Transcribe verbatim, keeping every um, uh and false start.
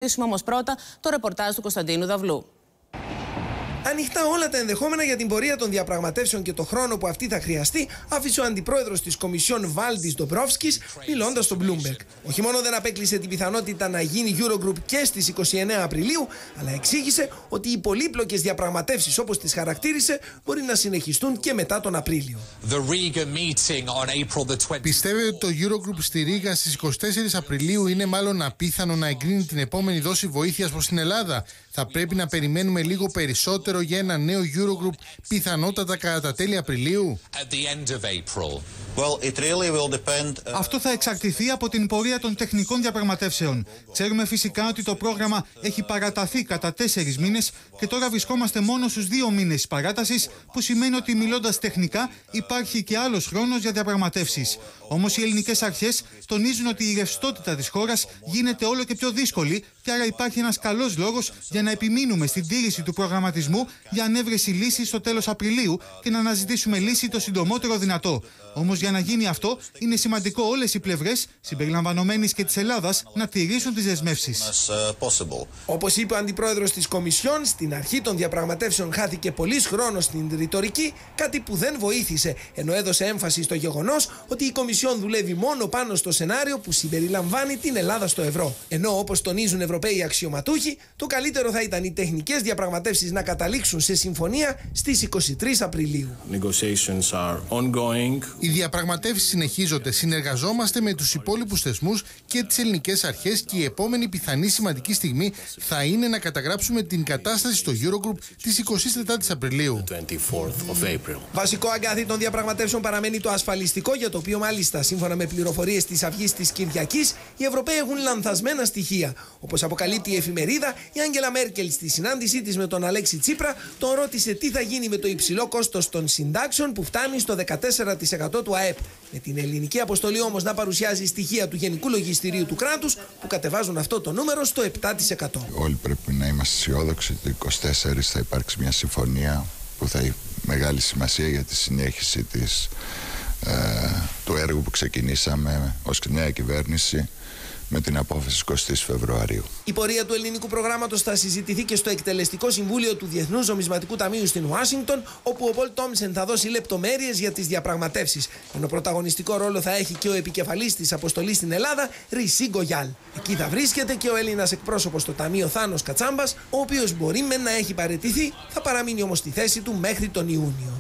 ακολουθήσουμε όμως πρώτα το ρεπορτάζ του Κωνσταντίνου Δαυλού. Ανοιχτά όλα τα ενδεχόμενα για την πορεία των διαπραγματεύσεων και το χρόνο που αυτή θα χρειαστεί, άφησε ο αντιπρόεδρος της Κομισιόν Βάλντις Ντομπρόφσκης, μιλώντας στο Bloomberg. Όχι μόνο δεν απέκλεισε την πιθανότητα να γίνει Eurogroup και στις είκοσι εννέα Απριλίου, αλλά εξήγησε ότι οι πολύπλοκες διαπραγματεύσεις, όπως τις χαρακτήρισε, μπορεί να συνεχιστούν και μετά τον Απρίλιο. Πιστεύετε ότι το Eurogroup στη Ρήγα στις είκοσι τέσσερις Απριλίου είναι μάλλον απίθανο να εγκρίνει την επόμενη δόση βοήθειας προς την Ελλάδα? Θα πρέπει να περιμένουμε λίγο περισσότερο για ένα νέο Eurogroup, πιθανότατα κατά τα τέλη Απριλίου? Well, it really will depend... Αυτό θα εξαρτηθεί από την πορεία των τεχνικών διαπραγματεύσεων. Ξέρουμε φυσικά ότι το πρόγραμμα έχει παραταθεί κατά τέσσερις μήνες και τώρα βρισκόμαστε μόνο στους δύο μήνες παράτασης, που σημαίνει ότι μιλώντας τεχνικά υπάρχει και άλλος χρόνος για διαπραγματεύσεις. Όμως οι ελληνικές αρχές τονίζουν ότι η ρευστότητα της χώρας γίνεται όλο και πιο δύσκολη και άρα υπάρχει ένας καλός λόγος για να επιμείνουμε στην τήρηση του προγραμματισμού για ανέβρεση λύσης στο τέλος Απριλίου και να αναζητήσουμε λύση το συντομότερο δυνατό. Όμως για να γίνει αυτό είναι σημαντικό όλες οι πλευρές, συμπεριλαμβανομένης και της Ελλάδας, να τηρήσουν τις δεσμεύσεις. Όπως είπε ο αντιπρόεδρος της Κομισιόν, στην αρχή των διαπραγματεύσεων χάθηκε πολύς χρόνος στην ρητορική, κάτι που δεν βοήθησε, ενώ έδωσε έμφαση στο γεγονός ότι η Κομισιόν δουλεύει μόνο πάνω στο σενάριο που συμπεριλαμβάνει την Ελλάδα στο ευρώ. Ενώ, όπως τονίζουν Ευρωπαίοι αξιωματούχοι, το καλύτερο θα ήταν οι τεχνικές διαπραγματεύσεις να καταλήξουν σε συμφωνία στις είκοσι τρεις Απριλίου. Οι διαπραγματεύσεις συνεχίζονται. Συνεργαζόμαστε με τους υπόλοιπους θεσμούς και τις ελληνικές αρχές και η επόμενη πιθανή σημαντική στιγμή θα είναι να καταγράψουμε την κατάσταση στο Eurogroup της εικοστής τέταρτης Απριλίου. Βασικό αγκάθι των διαπραγματεύσεων παραμένει το ασφαλιστικό, για το οποίο μάλιστα, σύμφωνα με πληροφορίες της Αυγής της Κυριακής, οι Ευρωπαίοι έχουν λανθασμένα στοιχεία. Όπως αποκαλύπτει η εφημερίδα, η Άγγελα Μέρκελ στη συνάντησή της με τον Αλέξη Τσίπρα τον ρώτησε τι θα γίνει με το υψηλό κόστος των συντάξεων που φτάνει στο δεκατέσσερα τοις εκατό του ΑΕΠ. Με την ελληνική αποστολή όμως να παρουσιάζει στοιχεία του Γενικού Λογιστηρίου του κράτους που κατεβάζουν αυτό το νούμερο στο επτά τοις εκατό. Όλοι πρέπει να είμαστε αισιόδοξοι ότι το είκοσι τέσσερα θα υπάρξει μια συμφωνία που θα έχει μεγάλη σημασία για τη συνέχιση της, ε, του έργου που ξεκινήσαμε ως νέα κυβέρνηση με την απόφαση εικοστής Φεβρουαρίου. Η πορεία του ελληνικού προγράμματος θα συζητηθεί και στο εκτελεστικό συμβούλιο του Διεθνούς Νομισματικού Ταμείου στην Ουάσιγκτον, όπου ο Πολ Τόμσεν θα δώσει λεπτομέρειες για τις διαπραγματεύσεις. Ενώ πρωταγωνιστικό ρόλο θα έχει και ο επικεφαλής της αποστολής στην Ελλάδα, Ρισί Γκογιάλ. Εκεί θα βρίσκεται και ο Έλληνας εκπρόσωπος στο Ταμείο, Θάνος Κατσάμπας, ο οποίος μπορεί μεν να έχει παραιτηθεί, θα παραμείνει όμως στη θέση του μέχρι τον Ιούνιο.